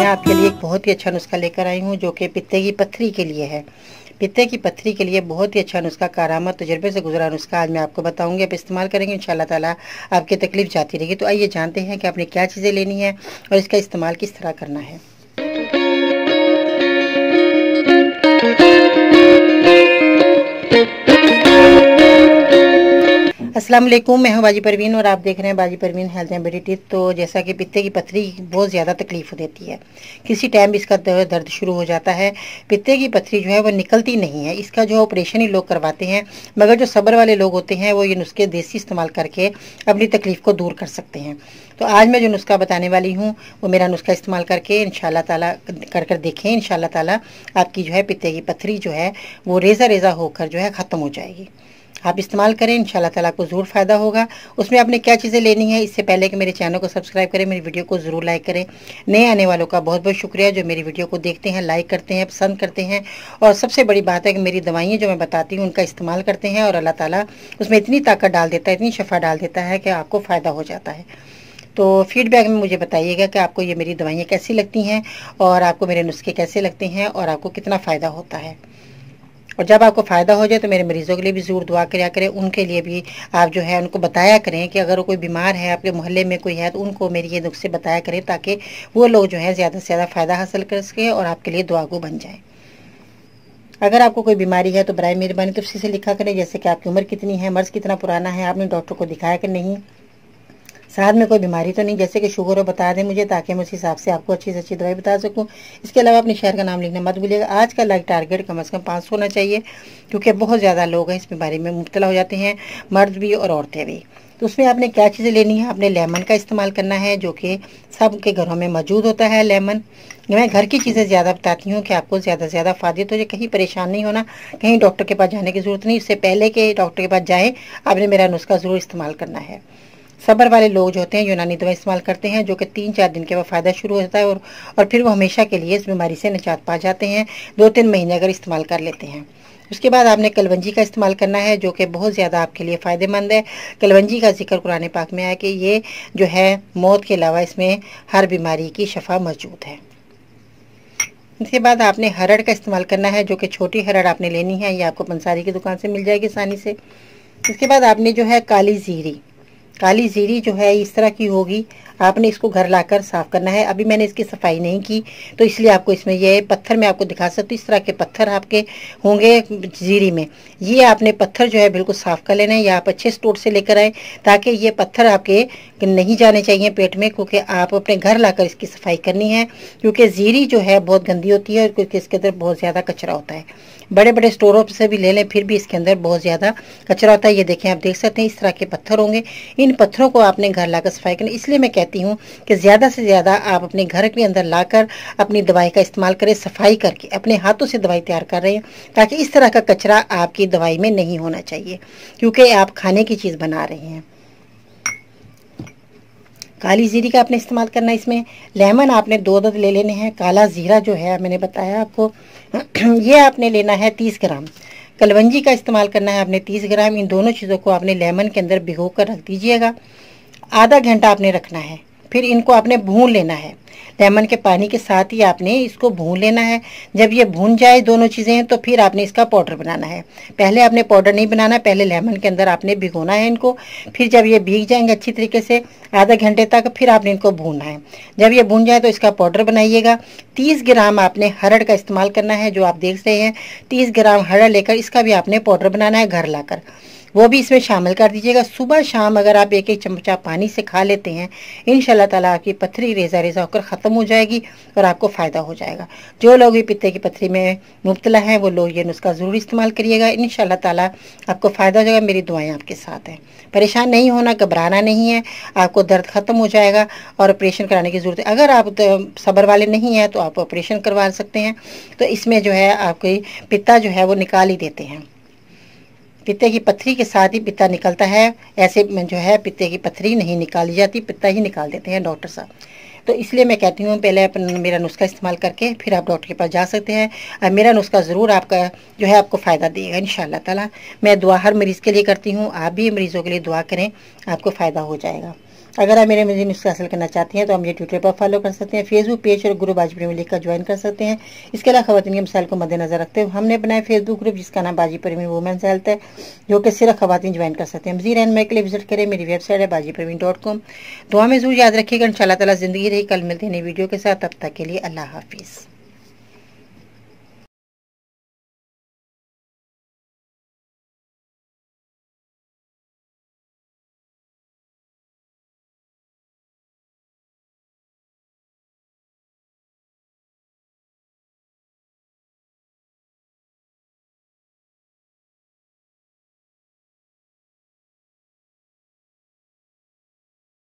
मैं आपके लिए एक बहुत ही अच्छा नुस्खा लेकर आई हूँ जो कि पित्ते की पत्थरी के लिए है। पित्ते की पत्थरी के लिए बहुत ही अच्छा नुस्खा, कारामत तजुर्बे से गुजरा नुस्खा आज मैं आपको बताऊंगी। आप इस्तेमाल करेंगे इंशाल्लाह ताला आपकी तकलीफ जाती रहेगी। तो आइए जानते हैं कि आपने क्या चीज़ें लेनी है और इसका इस्तेमाल किस तरह करना है। अस्सलाम वालेकुम, मैं हूं बाजी परवीन और आप देख रहे हैं बाजी Parveen health and beauty tips. तो जैसा कि पित्ते की पत्थरी बहुत ज़्यादा तकलीफ देती है, किसी टाइम इसका दर्द शुरू हो जाता है। पित्ते की पत्थरी जो है वो निकलती नहीं है, इसका जो ऑपरेशन ही लोग करवाते हैं, मगर जो सब्र वाले लोग होते हैं वो ये नुस्खे देसी इस्तेमाल करके अपनी तकलीफ को दूर कर सकते हैं। तो आज मैं जो नुस्खा बताने वाली हूँ वो मेरा नुस्खा इस्तेमाल करके इंशाल्लाह ताला कर देखें। इंशाल्लाह ताला आपकी जो है पित्ते की पत्थरी जो है वो रेज़ा रेज़ा होकर जो है ख़त्म हो जाएगी। आप इस्तेमाल करें, इंशाल्लाह ताला आपको ज़रूर फ़ायदा होगा। उसमें आपने क्या चीज़ें लेनी है, इससे पहले कि मेरे चैनल को सब्सक्राइब करें, मेरी वीडियो को ज़रूर लाइक करें। नए आने वालों का बहुत बहुत शुक्रिया जो मेरी वीडियो को देखते हैं, लाइक करते हैं, पसंद करते हैं। और सबसे बड़ी बात है कि मेरी दवाइयाँ जो मैं बताती हूँ उनका इस्तेमाल करते हैं और अल्लाह ताला उसमें इतनी ताकत डाल देता है, इतनी शफा डाल देता है कि आपको फ़ायदा हो जाता है। तो फीडबैक में मुझे बताइएगा कि आपको ये मेरी दवाइयाँ कैसी लगती हैं और आपको मेरे नुस्खे कैसे लगते हैं और आपको कितना फ़ायदा होता है। और जब आपको फ़ायदा हो जाए तो मेरे मरीज़ों के लिए भी ज़रूर दुआ किया करें, उनके लिए भी आप जो है उनको बताया करें कि अगर कोई बीमार है, आपके मोहल्ले में कोई है, तो उनको मेरी ये नुस्खे बताया करें ताकि वो लोग जो है ज़्यादा से ज़्यादा फ़ायदा हासिल कर सकें और आपके लिए दुआगो बन जाए। अगर आपको कोई बीमारी है तो बराए मेहरबानी तफसील से लिखा करें, जैसे कि आपकी उम्र कितनी है, मर्ज़ कितना पुराना है, आपने डॉक्टर को दिखाया कि नहीं, साथ में कोई बीमारी तो नहीं, जैसे कि शुगर हो बता दें मुझे ताकि मैं उस हिसाब से आपको अच्छी से अच्छी दवाई बता सकूं। इसके अलावा अपने शहर का नाम लिखना मत भूलिएगा। आज का लाइक टारगेट कम से कम 500 होना चाहिए, क्योंकि बहुत ज़्यादा लोग हैं इस बीमारी में मुब्तला हो जाते हैं, मर्द भी और औरतें भी। तो उसमें आपने क्या चीज़ें लेनी है, आपने लेमन का इस्तेमाल करना है जो कि सबके घरों में मौजूद होता है। लेमन मैं घर की चीज़ें ज़्यादा बताती हूँ कि आपको ज़्यादा से ज़्यादा फ़ायदे तो, कहीं परेशान नहीं होना, कहीं डॉक्टर के पास जाने की ज़रूरत नहीं। इससे पहले कि डॉक्टर के पास जाए आपने मेरा नुस्खा ज़रूर इस्तेमाल करना है। सब्र वाले लोग जो होते हैं यूनानी दवा इस्तेमाल करते हैं जो कि 3-4 दिन के बाद फ़ायदा शुरू हो जाता है और फिर वो हमेशा के लिए इस बीमारी से निजात पा जाते हैं, 2-3 महीने अगर इस्तेमाल कर लेते हैं। उसके बाद आपने कलवंजी का इस्तेमाल करना है जो कि बहुत ज़्यादा आपके लिए फ़ायदेमंद है। कलवंजी का जिक्र कुरान पाक में है कि ये जो है मौत के अलावा इसमें हर बीमारी की शफा मौजूद है। इसके बाद आपने हरड़ का इस्तेमाल करना है जो कि छोटी हरड़ आपने लेनी है, ये आपको पंसारी की दुकान से मिल जाएगी आसानी से। इसके बाद आपने जो है काली जीरी जो है इस तरह की होगी, आपने इसको घर लाकर साफ़ करना है। अभी मैंने इसकी सफाई नहीं की तो इसलिए आपको इसमें ये पत्थर मैं आपको दिखा सकती हूँ। इस तरह के पत्थर आपके होंगे जीरी में, ये आपने पत्थर जो है बिल्कुल साफ़ कर लेना है या आप अच्छे स्टोर से लेकर आए ताकि ये पत्थर आपके नहीं जाने चाहिए पेट में, क्योंकि आप अपने घर लाकर इसकी सफाई करनी है। क्योंकि जीरी जो है बहुत गंदी होती है और क्योंकि इसके अंदर बहुत ज़्यादा कचरा होता है। बड़े बड़े स्टोरों से भी ले लें फिर भी इसके अंदर बहुत ज़्यादा कचरा होता है। ये देखें, आप देख सकते हैं इस तरह के पत्थर होंगे, इन पत्थरों को आपने घर लाकर सफाई करनी। इसलिए मैं कहती हूँ कि ज़्यादा से ज़्यादा आप अपने घर के अंदर लाकर अपनी दवाई का इस्तेमाल करें, सफाई करके अपने हाथों से दवाई तैयार कर रहे हैं ताकि इस तरह का कचरा आपकी दवाई में नहीं होना चाहिए, क्योंकि आप खाने की चीज़ बना रहे हैं। काली जीरी का आपने इस्तेमाल करना है। इसमें लेमन आपने 2 अदद ले लेने हैं। काला जीरा जो है मैंने बताया आपको ये आपने लेना है 30 ग्राम। कलवंजी का इस्तेमाल करना है आपने 30 ग्राम। इन दोनों चीज़ों को आपने लेमन के अंदर भिगो कर रख दीजिएगा, आधा घंटा आपने रखना है। फिर इनको आपने भून लेना है, लेमन के पानी के साथ ही आपने इसको भून लेना है। जब ये भून जाए दोनों चीज़ें तो फिर आपने इसका पाउडर बनाना है। पहले आपने पाउडर नहीं बनाना, पहले लेमन के अंदर आपने भिगोना है इनको। फिर जब ये भीग जाएंगे अच्छी तरीके से आधा घंटे तक, फिर आपने इनको भूनना है। जब ये भून जाए तो इसका पाउडर बनाइएगा। 30 ग्राम आपने हरड़ का इस्तेमाल करना है, जो आप देख रहे हैं 30 ग्राम हरड़ लेकर इसका भी आपने पाउडर बनाना है घर लाकर, वो भी इसमें शामिल कर दीजिएगा। सुबह शाम अगर आप 1-1 चमचा पानी से खा लेते हैं इंशाल्लाह ताला आपकी पथरी रेज़ा रेज़ा होकर ख़त्म हो जाएगी और आपको फ़ायदा हो जाएगा। जो लोग भी पित्ते की पथरी में मुब्तला हैं वो लोग ये नुस्खा ज़रूर इस्तेमाल करिएगा, इंशाल्लाह ताला आपको फ़ायदा हो जाएगा। मेरी दुआएं आपके साथ हैं। परेशान नहीं होना, घबराना नहीं है, आपको दर्द ख़त्म हो जाएगा और ऑपरेशन कराने की ज़रूरत है। अगर आप सब्र वाले नहीं हैं तो आप ऑपरेशन करवा सकते हैं। तो इसमें जो है आपकी पित्ता जो है वो निकाल ही देते हैं, पित्ते की पथरी के साथ ही पित्ता निकलता है। ऐसे में जो है पित्ते की पथरी नहीं निकाली जाती, पित्ता ही निकाल देते हैं डॉक्टर साहब। तो इसलिए मैं कहती हूँ पहले मेरा नुस्खा इस्तेमाल करके फिर आप डॉक्टर के पास जा सकते हैं। और मेरा नुस्खा ज़रूर आपका जो है आपको फ़ायदा देगा इंशाल्लाह ताला। मैं दुआ हर मरीज़ के लिए करती हूँ, आप भी मरीज़ों के लिए दुआ करें, आपको फ़ायदा हो जाएगा। अगर आप मेरे मजीद नुस्खे हासिल करना चाहते हैं तो आप मुझे ट्विटर पर फॉलो कर सकते हैं, फेसबुक पेज और ग्रुप बाजी परवीन लिखकर ज्वाइन कर सकते हैं। इसके अलावा खवातीन के मसाइल को मद्देनजर रखते हुए हमने बनाया फेसबुक ग्रुप जिसका नाम बाजी परवीन वुमेन्स हेल्थ है, जो कि सिर्फ खवातीन ज्वाइन कर सकते हैं। मजीद रहनुमाई के लिए विजिट करें, मेरी वेबसाइट है bajiparveen.com। दुआ में जरूर याद रखिएगा, इंशाअल्लाह ताला जिंदगी रही। कल मिलते हैं नई वीडियो के साथ, तब तक के लिए अल्लाह हाफिज़।